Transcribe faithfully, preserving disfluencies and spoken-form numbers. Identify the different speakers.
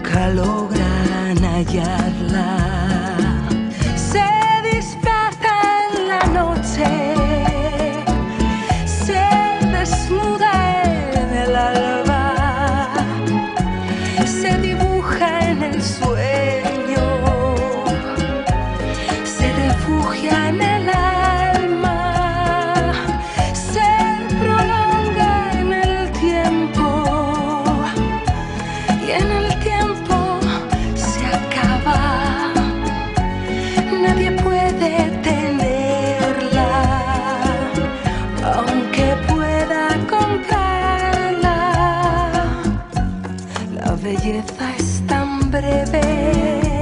Speaker 1: nunca logran hallarla. Se disfraza en la noche, se desnuda en el alba, se dibuja en el sueño, se refugia en el alma, se prolonga en el tiempo y en el tiempo se acaba. Nadie puede tenerla, aunque pueda comprarla. La belleza es tan breve